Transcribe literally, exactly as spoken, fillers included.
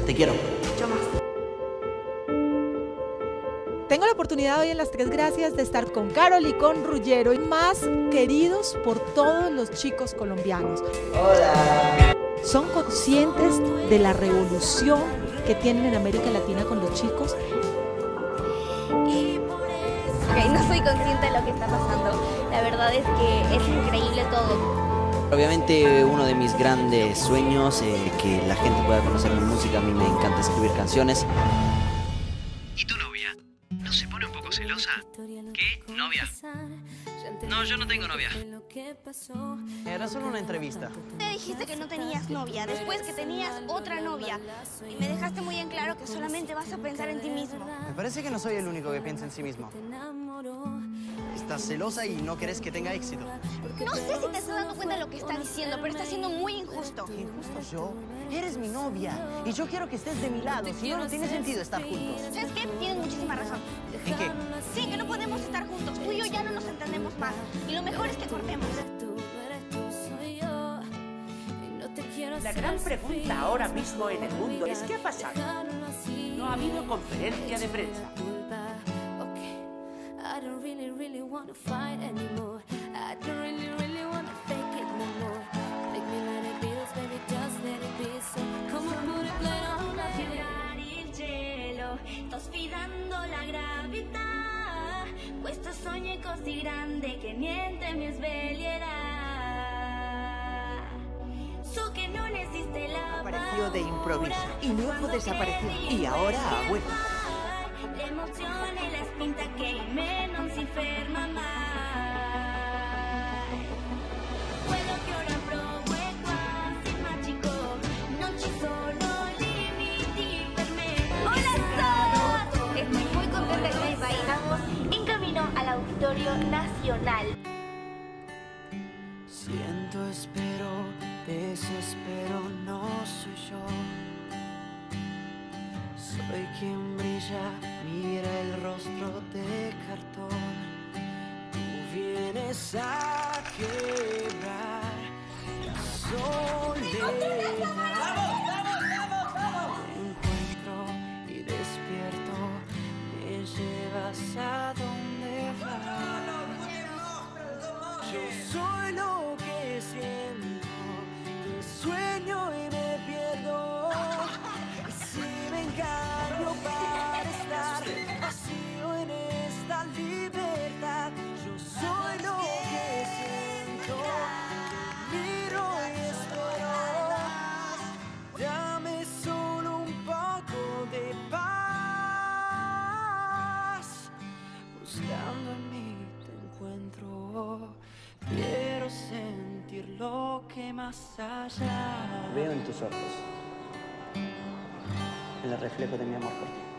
Te quiero. Yo más. Tengo la oportunidad hoy en Las Tres Gracias de estar con Karol y con Ruggiero, más queridos por todos los chicos colombianos. Hola. Son conscientes de la revolución que tienen en América Latina con los chicos. Okay, no soy consciente de lo que está pasando. La verdad es que es increíble todo. Obviamente uno de mis grandes sueños, eh, que la gente pueda conocer mi música. A mí me encanta escribir canciones. ¿Y tu novia? ¿No se pone un poco celosa? ¿Qué? ¿Novia? No, yo no tengo novia. Era solo una entrevista. Te dijiste que no tenías novia, después que tenías otra novia. Y me dejaste muy en claro que solamente vas a pensar en ti mismo. Me parece que no soy el único que piensa en sí mismo. Estás celosa y no querés que tenga éxito. No sé si te estás dando cuenta de lo que está diciendo, pero está siendo muy injusto. ¿Injusto yo? Eres mi novia y yo quiero que estés de mi lado, si no, no tiene sentido estar juntos. ¿Sabes qué? Tienes muchísima razón. ¿En qué? Sí, que no podemos estar juntos. Tú y yo ya no nos entendemos más. Y lo mejor es que cortemos. La gran pregunta ahora mismo en el mundo es ¿qué ha pasado? No ha habido conferencia de prensa. I don't really, really want to fight anymore. I don't really, really want to fake it no more. Make me let it be, baby, just let it be. So come on, put it play on il cielo, sto sfidando la gravità. Questo sogno è così grande che niente mi sveglierà. So que no existe la Apareció de improviso y luego desapareció. Y ahora ha vuelto. L'emozione, la spinta che in me non si ferma mai. Quello che ora provo è quasi magico. Non ci sono limiti per me. ¡Hola a todos! Estoy muy contenta de estar en país. Estamos en camino al Auditorio Nacional. Siento, espero, desespero, no soy yo. Soy quien brilla, mira el rostro de cartón. Tú vienes a quebrar la soledad. Te encuentro y despierto, me llevas a donde vas. Yo soy lo que siento, que sueño y me pierdo. Y si me engaño para estar vacío en esta libertad, yo soy lo que siento, te miro y espero. Dame solo un poco de paz. Buscando en mí te encuentro. Quiero sentir lo que más allá. Veo en tus ojos el reflejo de mi amor por ti.